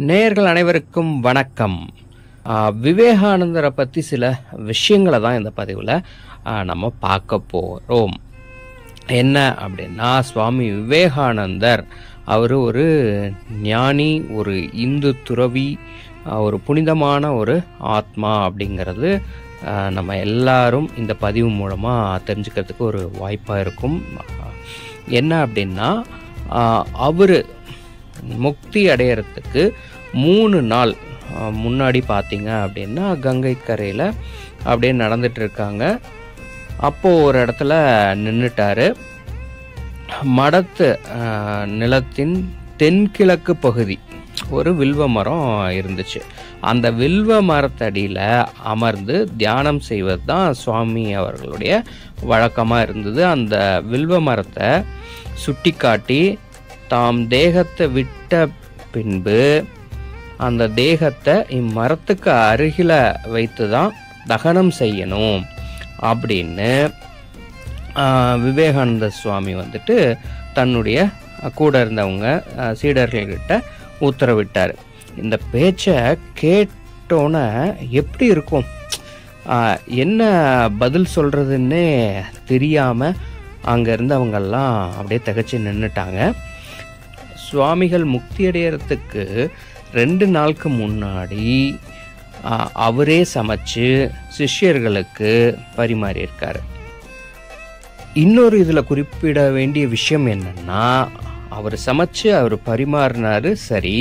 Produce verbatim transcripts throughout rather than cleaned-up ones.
நேயர்கள் அனைவருக்கும் வணக்கம். விவேகானந்தரை பற்றி சில விஷயங்களை தான் இந்த பதிவில் நம்ம பார்க்க போகிறோம். என்ன அப்படின்னா, சுவாமி விவேகானந்தர் அவர் ஒரு ஞானி, ஒரு இந்து துறவி, ஒரு புனிதமான ஒரு ஆத்மா அப்படிங்கிறது நம்ம எல்லாரும் இந்த பதிவு மூலமாக தெரிஞ்சுக்கிறதுக்கு ஒரு வாய்ப்பாக இருக்கும். என்ன அப்படின்னா, அவர் முக்தி அடையிறதுக்கு மூணு நாள் முன்னாடி பார்த்தீங்க அப்படின்னா கங்கை கரையில் அப்படியே நடந்துட்டு இருக்காங்க. அப்போது ஒரு இடத்துல நின்றுட்டாரு. மடத்து நிலத்தின் தென்கிழக்கு பகுதி ஒரு வில்வ மரம் இருந்துச்சு. அந்த வில்வ மரத்தடியில் அமர்ந்து தியானம் செய்வது தான் சுவாமி அவர்களுடைய வழக்கமாக இருந்தது. அந்த வில்வ மரத்தை சுட்டி காட்டி தாம் தேகத்தை விட்ட பின்பு அந்த தேகத்தை இம்மரத்துக்கு அருகில் வைத்து தான் தகனம் செய்யணும் அப்படின்னு விவேகானந்த சுவாமி வந்துட்டு தன்னுடைய கூட இருந்தவங்க சீடர்கள்கிட்ட உத்தரவிட்டார். இந்த பேச்சை கேட்டோன்னே எப்படி இருக்கும், என்ன பதில் சொல்கிறதுன்னே தெரியாமல் அங்கே இருந்தவங்கெல்லாம் அப்படியே திகச்சு நின்றுட்டாங்க. சுவாமிகள் முக்தி அடையிறதுக்கு ரெண்டு நாளுக்கு முன்னாடி அவரே சமைச்சு சிஷ்யர்களுக்கு பரிமாறியிருக்காரு. இன்னொரு இதில் குறிப்பிட வேண்டிய விஷயம் என்னன்னா, அவர் சமைச்சு அவர் பரிமாறினாரு. சரி,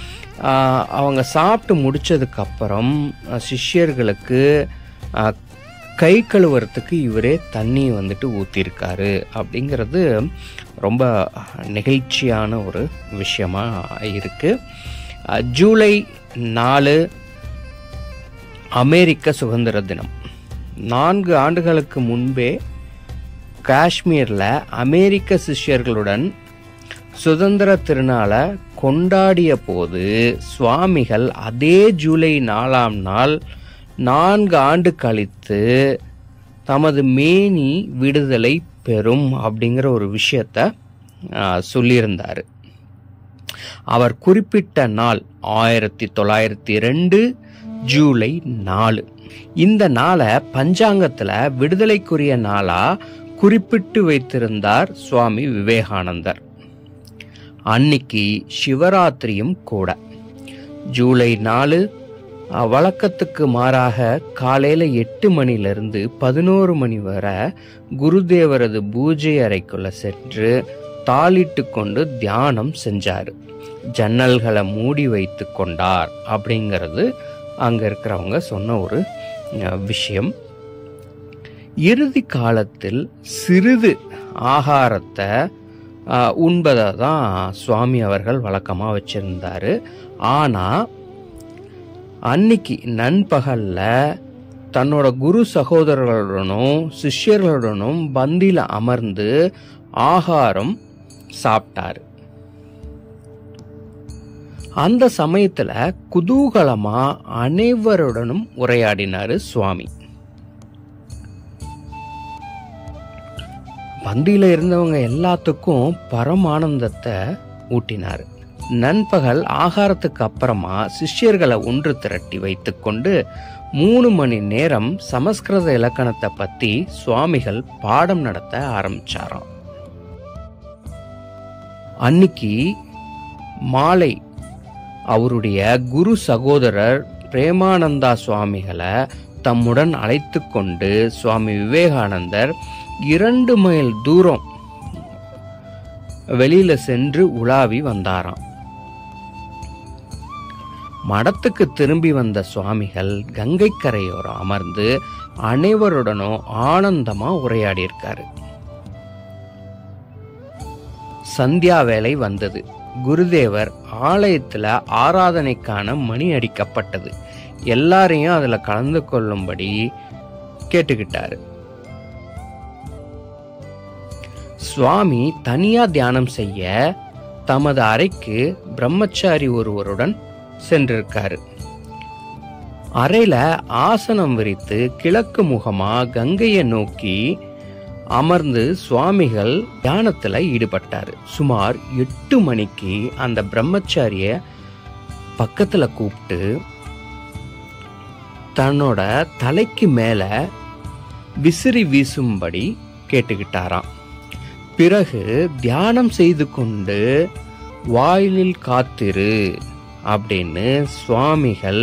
அவங்க சாப்பிட்டு முடிச்சதுக்கப்புறம் சிஷ்யர்களுக்கு கை கழுவுறதுக்கு இவரே தண்ணி வந்துட்டு ஊற்றிருக்காரு. அப்படிங்கிறது ரொம்ப நெகிழ்ச்சியான ஒரு விஷயமா இருக்கு. ஜூலை நாலு அமெரிக்க சுதந்திர தினம். நான்கு ஆண்டுகளுக்கு முன்பே காஷ்மீரில் அமெரிக்க சிஷ்யர்களுடன் சுதந்திர திருநாளை கொண்டாடிய போது சுவாமிகள் அதே ஜூலை நாலாம் நாள் நான்கு ஆண்டு கழித்து தமது மேனி விடுதலை பெறும் அப்படிங்கிற ஒரு விஷயத்த சொல்லியிருந்தார். அவர் குறிப்பிட்ட நாள் ஆயிரத்தி தொள்ளாயிரத்தி ரெண்டு ஜூலை நாலு. இந்த நாளை பஞ்சாங்கத்தில் விடுதலைக்குரிய நாளா குறிப்பிட்டு வைத்திருந்தார் சுவாமி விவேகானந்தர். அன்னைக்கு சிவராத்திரியும் கூட. ஜூலை நாலு வழக்கத்துக்கு மாறாக காலையில் எட்டு மணிலிருந்து பதினோரு மணி வரை குருதேவரது பூஜை அறைக்குள்ள சென்று தாளிட்டு கொண்டு தியானம் செஞ்சார். ஜன்னல்களை மூடி வைத்து கொண்டார் அப்படிங்கிறது அங்கே இருக்கிறவங்க சொன்ன ஒரு விஷயம். இறுதி காலத்தில் சிறிது ஆகாரத்தை உண்பதை தான் சுவாமி அவர்கள் வழக்கமாக வச்சிருந்தாரு. ஆனால் அன்னைக்கு நண்பகல்ல தன்னோட குரு சகோதரர்களுடனும் சிஷ்யர்களுடனும் பந்தியில் அமர்ந்து ஆகாரம் சாப்பிட்டாரு. அந்த சமயத்துல குதூகலமா அனைவருடனும் உரையாடினாரு சுவாமி. பந்தியில இருந்தவங்க எல்லாத்துக்கும் பரமானந்தத்தை ஊட்டினாரு. நண்பகல் ஆகாரத்துக்கு அப்புறமா சிஷ்யர்களை ஒன்று திரட்டி வைத்து கொண்டு மூணு மணி நேரம் சமஸ்கிருத இலக்கணத்தை பத்தி சுவாமிகள் பாடம் நடத்த ஆரம்பிச்சாராம். அன்னைக்கு மாலை அவருடைய குரு சகோதரர் பிரேமானந்தா சுவாமிகளை தம்முடன் அழைத்து கொண்டு சுவாமி விவேகானந்தர் இரண்டு மைல் தூரம் வெளியில சென்று உலாவி வந்தாராம். மடத்துக்கு திரும்பி வந்த சுவாமிகள் கங்கை கரையோரம் அமர்ந்து அனைவருடனும் ஆனந்தமா உரையாடி இருக்காரு. சந்தியா வேளை வந்தது. குருதேவர் ஆலயத்துல ஆராதனைக்கான மணி அடிக்கப்பட்டது. எல்லாரையும் அதுல கலந்து கொள்ளும்படி கேட்டுக்கிட்டாரு. சுவாமி தனியா தியானம் செய்ய தமது அறைக்கு பிரம்மச்சாரி ஒருவருடன் சென்றிருக்காரு. அறையில ஆசனம் விரித்து கிழக்கு முகமா கங்கையை நோக்கி அமர்ந்து சுவாமிகள் தியானத்துல ஈடுபட்டாரு. சுமார் எட்டு மணிக்கு அந்த பிரம்மச்சாரிய பக்கத்துல கூப்பிட்டு தன்னோட தலைக்கு மேல விசிறி வீசும்படி கேட்டுக்கிட்டாராம். பிறகு தியானம் செய்து கொண்டு வாயிலில் காத்திரு அப்படின்னு சுவாமிகள்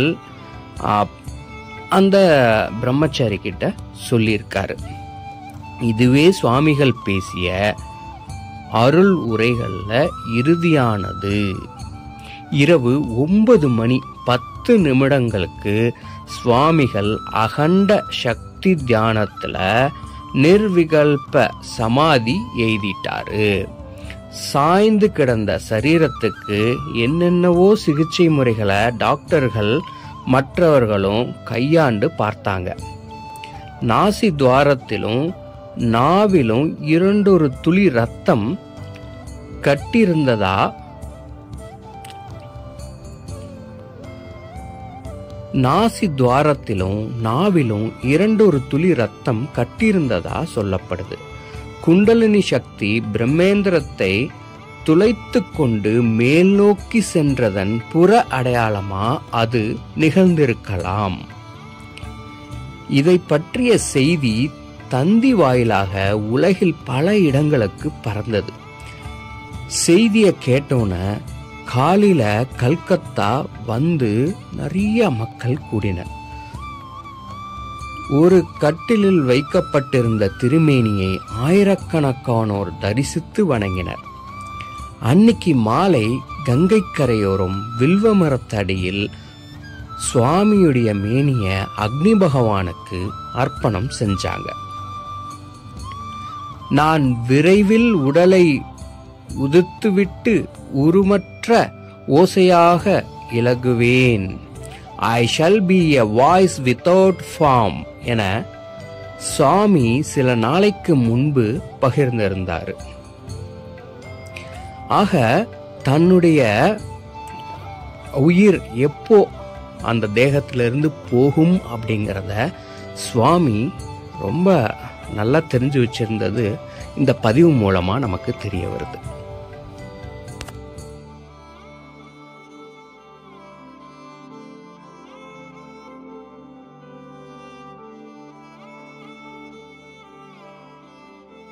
அந்த பிரம்மச்சாரி கிட்ட சொல்லியிருக்காரு. இதுவே சுவாமிகள் பேசிய அருள் உரைகள்ல இறுதியானது. இரவு ஒன்பது மணி பத்து நிமிடங்களுக்கு சுவாமிகள் அகண்ட சக்தி தியானத்துல நிர்விகல்ப சமாதி எய்திட்டாரு. சாய்ந்து கிடந்த சரீரத்துக்கு என்னென்னவோ சிகிச்சை முறைகளை டாக்டர்கள் மற்றவர்களும் கையாண்டு பார்த்தாங்க. நாசி துவாரத்திலும் நாவிலும் இரண்டொரு துளி ரத்தம் கட்டியிருந்ததா நாசி துவாரத்திலும் நாவிலும் இரண்டொரு துளி ரத்தம் கட்டியிருந்ததா சொல்லப்படுது. குண்டலினி சக்தி பிரம்மேந்திரத்தை துளைத்து கொண்டு மேல் நோக்கி சென்றதன் புற அடையாளமா அது நிகழ்ந்திருக்கலாம். இதை பற்றிய செய்தி தந்தி வாயிலாக உலகில் பல இடங்களுக்கு பறந்தது. செய்தியை கேட்டோன்ன காலையில கல்கத்தா வந்து நிறைய மக்கள் கூடினர். ஒரு கட்டிலில் வைக்கப்பட்டிருந்த திருமேனியை ஆயிரக்கணக்கானோர் தரிசித்து வணங்கினர். அன்னைக்கு மாலை கங்கை கரையோரம் வில்வ மரத்தடியில் சுவாமியுடைய மேனிய அக்னி பகவானுக்கு அர்ப்பணம் செஞ்சாங்க. நான் விரைவில் உடலை உதிர்த்துவிட்டு உருமற்ற ஓசையாக இலகுவேன். I shall be a voice without form என சுவாமி சில நாளைக்கு முன்பு பகிர்ந்திருந்தார். ஆக தன்னுடைய உயிர் எப்போ அந்த தேகத்திலிருந்து போகும் அப்படிங்கிறத சுவாமி ரொம்ப நல்லா தெரிஞ்சு வச்சிருந்தது இந்த பதிவு மூலமா நமக்கு தெரிய வருது.